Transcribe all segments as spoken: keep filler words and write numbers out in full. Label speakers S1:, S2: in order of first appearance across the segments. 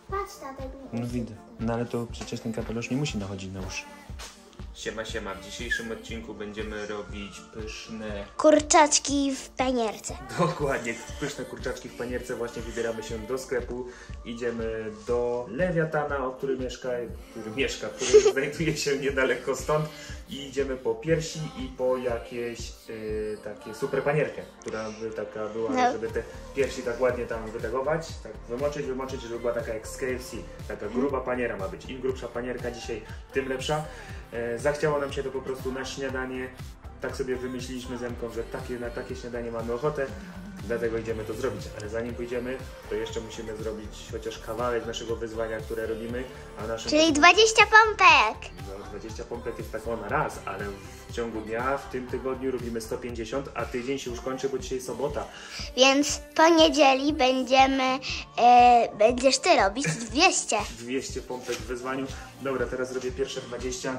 S1: Patrz, tata.
S2: No widzę. No ale to przecież ten kapelusz nie musi nachodzić na uszy. Siema, siema. W dzisiejszym odcinku będziemy robić pyszne...
S1: kurczaczki w panierce.
S2: Dokładnie, pyszne kurczaczki w panierce. Właśnie wybieramy się do sklepu. Idziemy do Lewiatana, o którym mieszka, który mieszka, który znajduje się niedaleko stąd. I idziemy po piersi i po jakieś yy, takie super panierkę, która by taka była, no. Żeby te piersi tak ładnie tam wytegować, tak wymoczyć, wymoczyć, żeby była taka jak z K F C. Taka gruba paniera ma być. Im grubsza panierka dzisiaj, tym lepsza. E, zachciało nam się to po prostu na śniadanie. Tak sobie wymyśliliśmy z Emką, że takie, na takie śniadanie mamy ochotę. Dlatego idziemy to zrobić. Ale zanim pójdziemy, to jeszcze musimy zrobić chociaż kawałek naszego wyzwania, które robimy. A naszym
S1: Czyli dwadzieścia pompek.
S2: No, dwadzieścia pompek jest taką na raz, ale w ciągu dnia, w tym tygodniu robimy sto pięćdziesiąt, a tydzień się już kończy, bo dzisiaj sobota.
S1: Więc po niedzieli będziemy, e, będziesz ty robić dwieście.
S2: dwieście pompek w wyzwaniu. Dobra, teraz robię pierwsze dwadzieścia.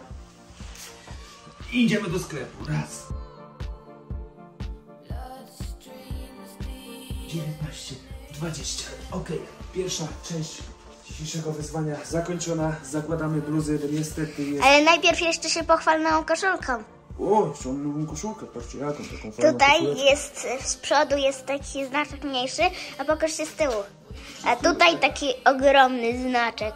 S2: I idziemy do sklepu. Raz. dziewiętnaście, dwadzieścia. Ok, pierwsza część dzisiejszego wyzwania zakończona. Zakładamy bluzy, bo niestety jest...
S1: Ale najpierw jeszcze się pochwal nową koszulką.
S2: O, jeszcze mam nową koszulkę, patrzcie jaką taką fajną
S1: Tutaj
S2: koszuleczkę.
S1: jest, z przodu jest taki znaczek mniejszy, a pokaż się z tyłu. A tutaj taki ogromny znaczek.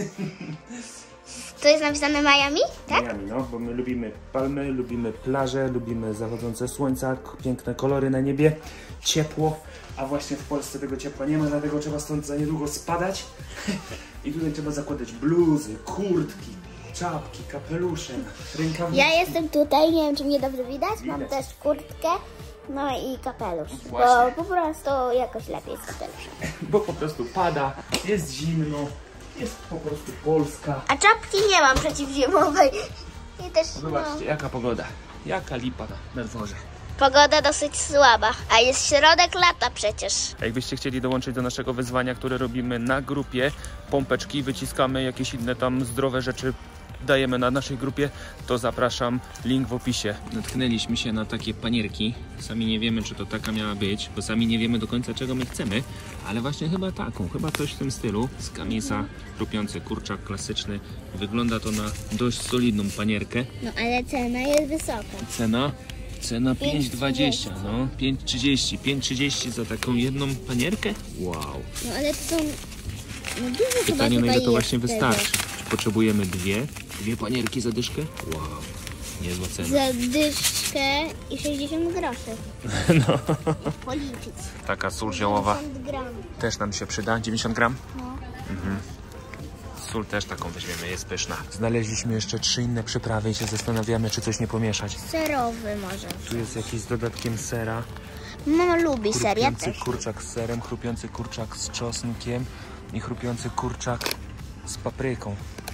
S1: To jest napisane Miami, tak?
S2: Miami, no, bo my lubimy palmy, lubimy plaże, lubimy zachodzące słońca, piękne kolory na niebie, ciepło, a właśnie w Polsce tego ciepła nie ma, dlatego trzeba stąd za niedługo spadać. I tutaj trzeba zakładać bluzy, kurtki, czapki, kapelusze, rękawiczki.
S1: Ja jestem tutaj, nie wiem czy mnie dobrze widać,
S2: Widać.
S1: mam też kurtkę, no i kapelusz,
S2: Właśnie.
S1: bo po prostu jakoś lepiej z kapeluszem.
S2: Bo po prostu pada, jest zimno, jest po prostu Polska.
S1: A czapki nie mam przeciwzimowej. I też,
S2: Zobaczcie,
S1: no,
S2: jaka pogoda, jaka lipa na, na dworze.
S1: pogoda dosyć słaba, a jest środek lata przecież.
S2: Jakbyście chcieli dołączyć do naszego wyzwania, które robimy na grupie, pompeczki, wyciskamy jakieś inne tam zdrowe rzeczy, dajemy na naszej grupie, to zapraszam, link w opisie. Natknęliśmy się na takie panierki, sami nie wiemy czy to taka miała być, bo sami nie wiemy do końca czego my chcemy, ale właśnie chyba taką, chyba coś w tym stylu, z kamisa, chrupiący kurczak klasyczny, wygląda to na dość solidną panierkę.
S1: No ale cena jest wysoka.
S2: Cena? Cena pięć dwadzieścia, no, pięć trzydzieści, pięć trzydzieści za taką jedną panierkę? Wow.
S1: No ale to są, no dużo chyba
S2: Pytanie, na ile
S1: tutaj
S2: to właśnie
S1: jest
S2: wystarczy. Czy potrzebujemy dwie? Dwie panierki za dyszkę? Wow, niezła cena.
S1: Za dyszkę i sześćdziesiąt groszy.
S2: No.
S1: Policzyć.
S2: Taka sól ziołowa
S1: dziewięćdziesiąt gram.
S2: też nam się przyda. dziewięćdziesiąt gram?
S1: No.
S2: Mhm. Sól też taką weźmiemy, jest pyszna. Znaleźliśmy jeszcze trzy inne przyprawy i się zastanawiamy, czy coś nie pomieszać.
S1: Serowy może.
S2: Tu jest jakiś z dodatkiem sera.
S1: Mama lubi ser, ja
S2: Chrupiący
S1: też.
S2: kurczak z serem, chrupiący kurczak z czosnkiem i chrupiący kurczak z papryką.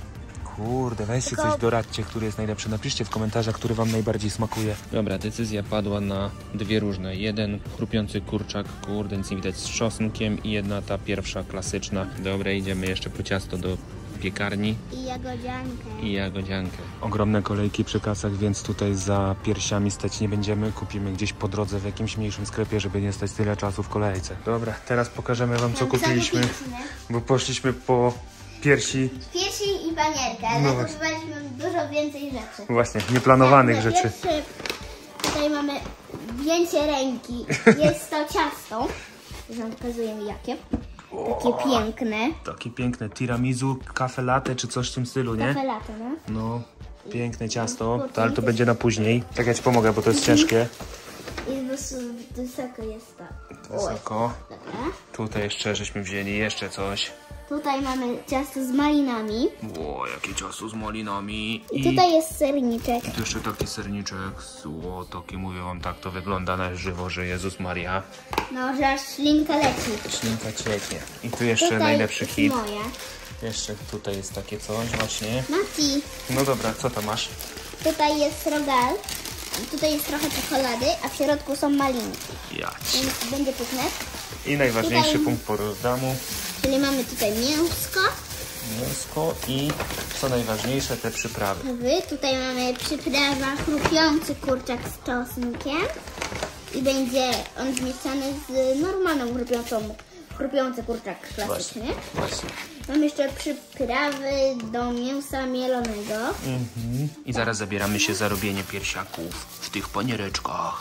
S2: Kurde, weźcie
S1: Tylko...
S2: coś, doradźcie, który jest najlepszy. Napiszcie w komentarzach, który wam najbardziej smakuje. Dobra, decyzja padła na dwie różne. Jeden chrupiący kurczak, kurde, nic nie widać, z czosnkiem i jedna ta pierwsza klasyczna. Dobra, idziemy jeszcze po ciasto do piekarni.
S1: I jagodziankę.
S2: I jagodziankę. Ogromne kolejki przy kasach, więc tutaj za piersiami stać nie będziemy. Kupimy gdzieś po drodze w jakimś mniejszym sklepie, żeby nie stać tyle czasu w kolejce. Dobra, teraz pokażemy wam, co kupiliśmy, bo poszliśmy po piersi.
S1: Piersi i panierkę, ale
S2: No
S1: kupowaliśmy dużo więcej rzeczy.
S2: Właśnie, nieplanowanych rzeczy.
S1: Pierwszy, tutaj mamy zdjęcie ręki. Jest to ciasto. Już wam pokazuję jakie. Takie piękne.
S2: Takie piękne tiramisu, kafe latte czy coś w tym stylu, nie?
S1: Kafe latte, no.
S2: No, piękne ciasto, to, ale to będzie na później. Tak, ja ci pomogę, bo to jest ciężkie.
S1: I wysoko jest to.
S2: Wysoko.
S1: Dobra.
S2: Tutaj jeszcze żeśmy wzięli jeszcze coś.
S1: Tutaj mamy ciasto z malinami.
S2: Ło, jakie ciasto z malinami.
S1: I tutaj jest serniczek.
S2: I tu jeszcze taki serniczek. Ło, taki, mówię wam, tak to wygląda na żywo, że Jezus Maria.
S1: No, że aż ślinka leci.
S2: Ślinka cieknie. I tu jeszcze
S1: Tutaj
S2: najlepszy
S1: jest
S2: hit.
S1: moje.
S2: Jeszcze tutaj jest takie coś właśnie.
S1: Mati.
S2: No dobra, co to masz?
S1: Tutaj jest rogal. Tutaj jest trochę czekolady, a w środku są maliny.
S2: Ja.
S1: Więc będzie pyszne.
S2: I najważniejszy
S1: Tutaj-
S2: punkt porozdamu.
S1: Czyli mamy tutaj mięsko.
S2: Mięsko i co najważniejsze, te przyprawy.
S1: Wy. Tutaj mamy przyprawa chrupiący kurczak z czosnkiem. I będzie on zmieszany z normalną chrupiącą chrupiący kurczak klasyczny.
S2: Właśnie.
S1: Mam jeszcze przyprawy do mięsa mielonego.
S2: Mhm. I zaraz zabieramy się za robienie piersiaków w tych paniereczkach.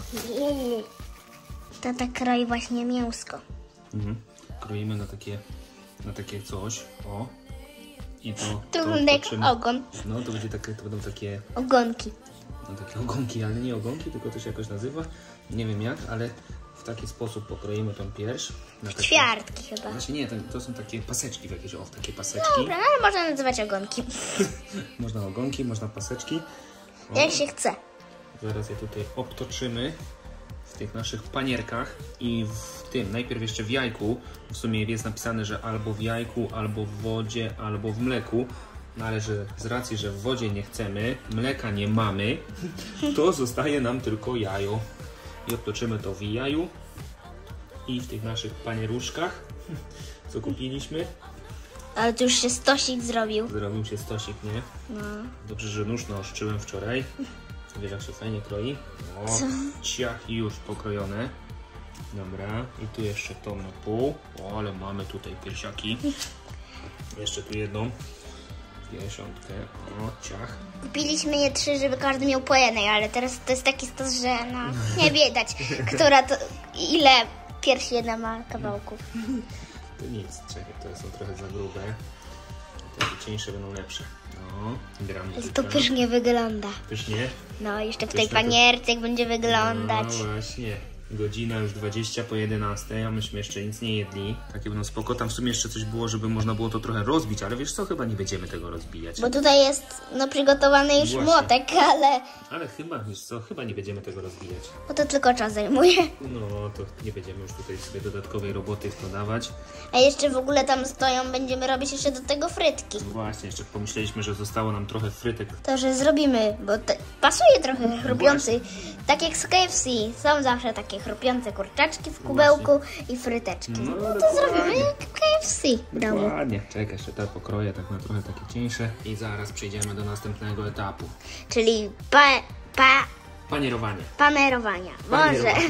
S1: Tata kroi właśnie mięsko.
S2: Mhm. Kroimy na takie, na takie coś. O. I to,
S1: To
S2: to
S1: wygląda jak
S2: wtoczymy.
S1: ogon.
S2: No to będzie takie, to będą takie,
S1: Ogonki.
S2: no takie ogonki, ale nie ogonki, tylko to się jakoś nazywa. Nie wiem jak, ale w taki sposób pokroimy tą pierś. Na takie,
S1: Ćwiartki chyba.
S2: Właśnie nie, to, to są takie paseczki w jakieś, o, w takie paseczki.
S1: Dobra, ale można nazywać ogonki.
S2: Można ogonki, można paseczki. O,
S1: Jak się chce.
S2: zaraz je tutaj obtoczymy w tych naszych panierkach i w tym, najpierw jeszcze w jajku. W sumie jest napisane, że albo w jajku, albo w wodzie, albo w mleku. No ale że z racji, że w wodzie nie chcemy, mleka nie mamy, to zostaje nam tylko jajo. I obtoczymy to w jaju i w tych naszych panieruszkach, co kupiliśmy.
S1: Ale to już się stosik zrobił.
S2: Zrobił się stosik, nie?
S1: No.
S2: Dobrze, że nóż naostrzyłem wczoraj. Wiesz, jak się fajnie kroi? O, ciach i już pokrojone. Dobra, i tu jeszcze tą na pół. O, ale mamy tutaj piersiaki. Jeszcze tu jedną dziesiątkę. O, ciach.
S1: Kupiliśmy je trzy, żeby każdy miał po jednej, ale teraz to jest taki stos, że no, nie widać, która to, ile piersi jedna ma kawałków.
S2: To nic, czekaj, to są trochę za grube. Te cieńsze będą lepsze. No, gram
S1: To pysznie wygląda.
S2: Pysznie?
S1: No, jeszcze w tej
S2: Pyszne to-
S1: panierce jak będzie wyglądać.
S2: No właśnie. Godzina już dwadzieścia po jedenastej, a myśmy jeszcze nic nie jedli. Takie będą spoko. Tam w sumie jeszcze coś było, żeby można było to trochę rozbić, ale wiesz co, chyba nie będziemy tego rozbijać.
S1: Bo tutaj jest no, przygotowany już
S2: Właśnie.
S1: młotek, ale
S2: Ale chyba, wiesz co, chyba nie będziemy tego rozbijać.
S1: bo to tylko czas zajmuje.
S2: No, to nie będziemy już tutaj sobie dodatkowej roboty w to dawać.
S1: A jeszcze w ogóle tam stoją, będziemy robić jeszcze do tego frytki.
S2: Właśnie, jeszcze pomyśleliśmy, że zostało nam trochę frytek.
S1: To, że zrobimy, bo te, pasuje trochę chrupiący. Tak jak z K F C, są zawsze takie chrupiące kurczaczki w kubełku i fryteczki.
S2: No,
S1: No, to
S2: dokładnie.
S1: zrobimy jak K F C w domu.
S2: Ładnie. Czekaj, jeszcze te pokroję tak na trochę takie cieńsze i zaraz przejdziemy do następnego etapu.
S1: Czyli pa, pa,
S2: Panierowanie.
S1: panerowania. Może.
S2: Panierowanie.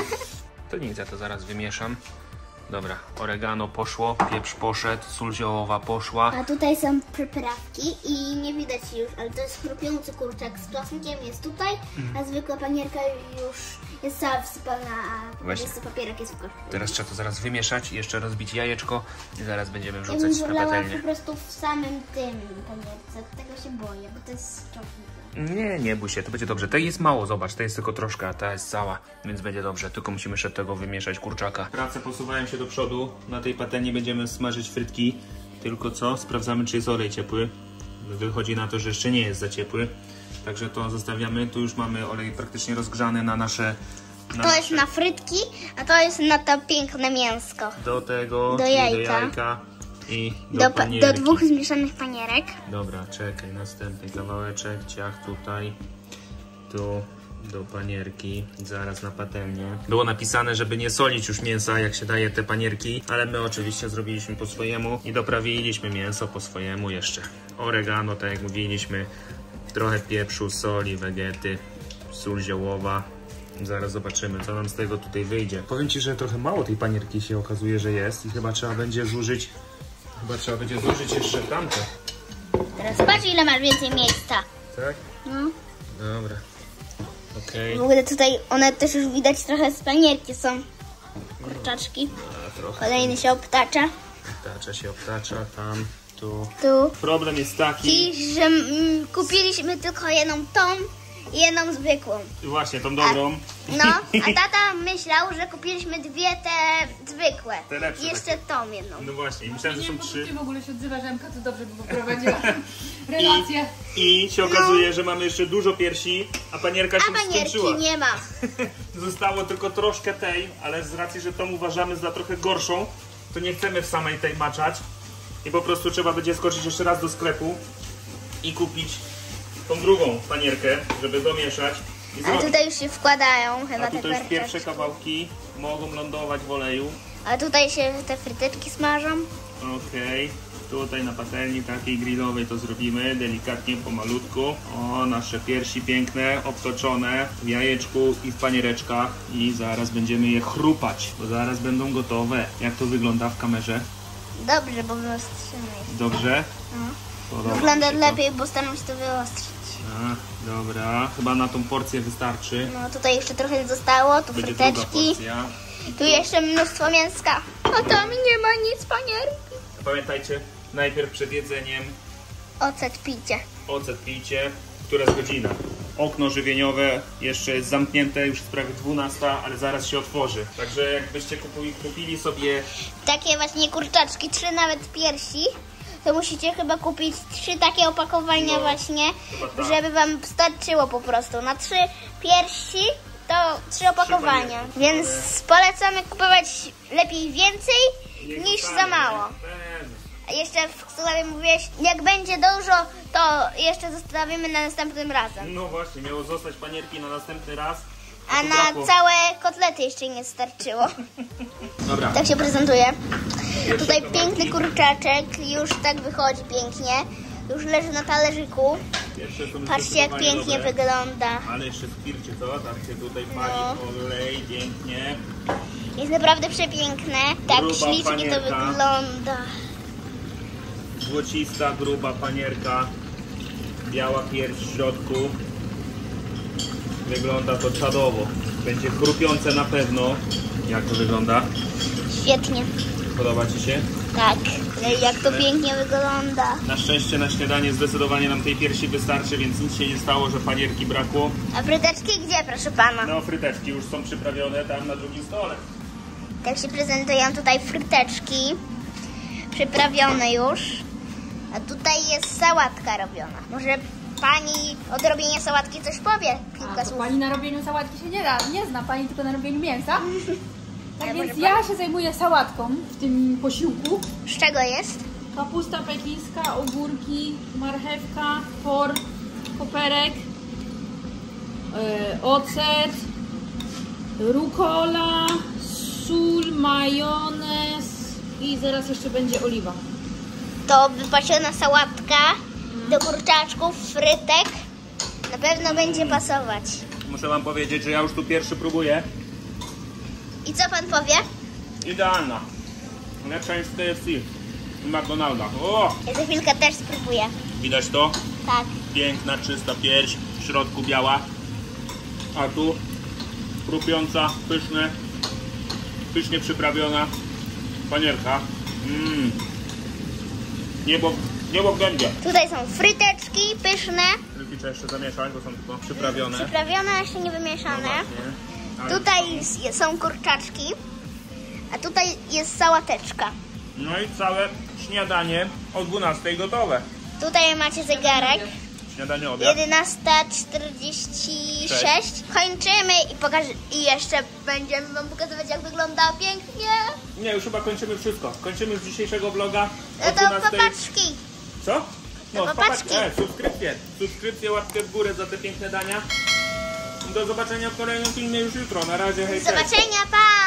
S2: To nic, ja to zaraz wymieszam. Dobra, oregano poszło, pieprz poszedł, sól ziołowa poszła.
S1: A tutaj są przyprawki i nie widać już, ale to jest chrupiący kurczak z czosnkiem, jest tutaj, a zwykła panierka już jest cała wsypana, a po
S2: Właśnie.
S1: prostu papierek jest w koszku.
S2: Teraz trzeba to zaraz wymieszać i jeszcze rozbić jajeczko i zaraz będziemy
S1: Ja
S2: wrzucać
S1: bym
S2: na
S1: wolała po
S2: patelnię.
S1: prostu w samym tym panierce, tego się boję, bo to jest z czosnkiem.
S2: Nie, nie bój się, to będzie dobrze. Tej jest mało, zobacz, to jest tylko troszkę, a ta jest cała, więc będzie dobrze. Tylko musimy jeszcze tego wymieszać, kurczaka. Prace posuwają się do przodu. Na tej patelni będziemy smażyć frytki. Tylko co? Sprawdzamy, czy jest olej ciepły. Wychodzi na to, że jeszcze nie jest za ciepły. Także to zostawiamy. Tu już mamy olej praktycznie rozgrzany na nasze... Na
S1: To
S2: nasze...
S1: jest na frytki, a to jest na to piękne mięsko.
S2: Do tego,
S1: Do
S2: czyli
S1: jajka.
S2: do jajka i do,
S1: Do, pa-
S2: panierki.
S1: do dwóch zmieszanych panierek.
S2: Dobra, czekaj, następny kawałeczek, ciach tutaj, tu, do panierki, zaraz na patelnię. Było napisane, żeby nie solić już mięsa, jak się daje te panierki, ale my oczywiście zrobiliśmy po swojemu i doprawiliśmy mięso po swojemu jeszcze. Oregano, tak jak mówiliśmy, trochę pieprzu, soli, wegety, sól ziołowa. Zaraz zobaczymy, co nam z tego tutaj wyjdzie. Powiem Ci, że trochę mało tej panierki się okazuje, że jest i chyba trzeba będzie zużyć, chyba trzeba będzie zużyć jeszcze tamte.
S1: Teraz zobacz, ile masz więcej miejsca.
S2: Tak?
S1: No.
S2: Dobra. Okej.
S1: W ogóle tutaj one też już widać trochę z panierki są kurczaczki.
S2: A trochę
S1: Kolejny się obtacza.
S2: obtacza się, obtacza, tam, tu.
S1: Tu.
S2: Problem jest taki...
S1: I że mm, kupiliśmy tylko jedną tą i jedną zwykłą.
S2: Właśnie, tą dobrą.
S1: No, a tata myślał, że kupiliśmy dwie te zwykłe.
S2: Te lepsze
S1: I jeszcze tą jedną.
S2: No właśnie, i myślałem, że są
S3: Nie,
S2: trzy.
S3: w ogóle się odzywa Żemka, to dobrze by poprowadziła relację.
S2: I się okazuje, że mamy jeszcze dużo piersi, a panierka się
S1: A panierki
S2: skończyła.
S1: nie ma.
S2: Zostało tylko troszkę tej, ale z racji, że tą uważamy za trochę gorszą, to nie chcemy w samej tej maczać. I po prostu trzeba będzie skoczyć jeszcze raz do sklepu i kupić tą drugą panierkę, żeby domieszać i
S1: A
S2: zrobić.
S1: tutaj już się wkładają chyba
S2: A
S1: te
S2: tutaj już pierwsze
S1: kurczaczki.
S2: kawałki mogą lądować w oleju.
S1: A tutaj się te fryteczki smażą.
S2: Okej. Tutaj na patelni takiej grillowej to zrobimy delikatnie, pomalutku. O, nasze piersi piękne, obtoczone w jajeczku i w paniereczkach. I zaraz będziemy je chrupać, bo zaraz będą gotowe. Jak to wygląda w kamerze?
S1: Dobrze, bo wyostrzymy.
S2: Dobrze?
S1: No.
S2: Podoba
S1: Wygląda
S2: mi się
S1: lepiej, bo staram się to wyostrzyć.
S2: to. A, dobra, chyba na tą porcję wystarczy.
S1: No tutaj jeszcze trochę zostało, tu
S2: Będzie druga
S1: fryteczki,
S2: porcja.
S1: tu jeszcze mnóstwo mięska. A tam nie ma nic, panierki.
S2: Pamiętajcie, najpierw przed jedzeniem
S1: Ocet pijcie.
S2: ocet pijcie. Która jest godzina? Okno żywieniowe jeszcze jest zamknięte, już jest prawie dwunasta, ale zaraz się otworzy. Także jakbyście kupili, kupili sobie...
S1: Takie właśnie kurczaczki, trzy nawet piersi, to musicie chyba kupić trzy takie opakowania
S2: No,
S1: właśnie,
S2: chyba tak.
S1: żeby wam starczyło po prostu. Na trzy piersi to trzy opakowania.
S2: panierki,
S1: Więc polecamy kupować lepiej więcej
S2: Niech
S1: niż
S2: zostanie,
S1: za mało.
S2: nie? Pewnie.
S1: A jeszcze w sobie mówiłeś, jak będzie dużo, to jeszcze zostawimy na następnym razem.
S2: No właśnie, miało zostać panierki na następny raz.
S1: A
S2: tu
S1: na
S2: brakło.
S1: całe kotlety jeszcze nie starczyło.
S2: Dobra.
S1: Tak się prezentuje.
S2: Pierwsze
S1: Tutaj
S2: kawałki.
S1: piękny kurczaczek, już tak wychodzi pięknie. Już leży na talerzyku.
S2: Pierwsze są
S1: Patrzcie jak
S2: zdecydowanie
S1: pięknie
S2: dobre.
S1: wygląda.
S2: Ale jeszcze skwircie to, tak się tutaj pali
S1: No.
S2: olej, pięknie.
S1: Jest naprawdę przepiękne. Tak
S2: Gruba
S1: ślicznie to
S2: panierka.
S1: wygląda.
S2: Złocista, gruba panierka. Biała pierś w środku. Wygląda to czadowo. Będzie chrupiące na pewno. Jak to wygląda?
S1: Świetnie.
S2: Podoba Ci się?
S1: Tak. Jak to pięknie wygląda.
S2: Na szczęście na śniadanie zdecydowanie nam tej piersi wystarczy, więc nic się nie stało, że panierki brakło.
S1: A fryteczki gdzie, proszę pana?
S2: No, fryteczki już są przyprawione tam na drugim stole.
S1: Tak się prezentują tutaj fryteczki. Przyprawione już. A tutaj jest sałatka robiona. Może pani od robienia sałatki coś powie? Kilka
S3: A, to
S1: słów.
S3: pani na robieniu sałatki się nie, da, nie zna, pani tylko na robieniu mięsa. Tak
S1: Ale
S3: więc
S1: może
S3: ja się zajmuję sałatką w tym posiłku.
S1: Z czego jest?
S3: Kapusta pekińska, ogórki, marchewka, por, koperek, yy, ocet, rukola, sól, majonez i zaraz jeszcze będzie oliwa.
S1: To wypasiona sałatka do kurczaczków, frytek. Na pewno będzie pasować.
S2: Muszę wam powiedzieć, że ja już tu pierwszy próbuję.
S1: I co pan powie?
S2: Idealna. Lepsza niż w K F C i McDonalda. O!
S1: Ja za chwilkę też spróbuję.
S2: Widać to?
S1: Tak.
S2: Piękna, czysta pierś, w środku biała. A tu chrupiąca, pyszne, pysznie przyprawiona panierka. Mmm. Niebo, niebo w gębie.
S1: Tutaj są fryteczki pyszne,
S2: Trzeba jeszcze zamieszać, bo są tylko przyprawione.
S1: przyprawione, jeszcze nie wymieszane.
S2: właśnie. Ale
S1: Tutaj s- są kurczaczki, a tutaj jest sałateczka.
S2: No i całe śniadanie o dwunastej gotowe.
S1: Tutaj macie zegarek.
S2: Śniadanie, obiad.
S1: jedenasta czterdzieści sześć. Kończymy i, pokaż i jeszcze będziemy wam pokazywać, jak wygląda pięknie.
S2: Nie, już chyba kończymy wszystko. Kończymy z dzisiejszego vloga o
S1: No to
S2: dwunastej.
S1: popaczki.
S2: Co? No,
S1: To
S2: popatrz,
S1: popaczki.
S2: e, subskrypcję. Subskrypcję, łapkę w górę za te piękne dania. Do zobaczenia w kolejnym filmie już jutro. Na razie, hej,
S1: Do
S2: cześć.
S1: zobaczenia, pa!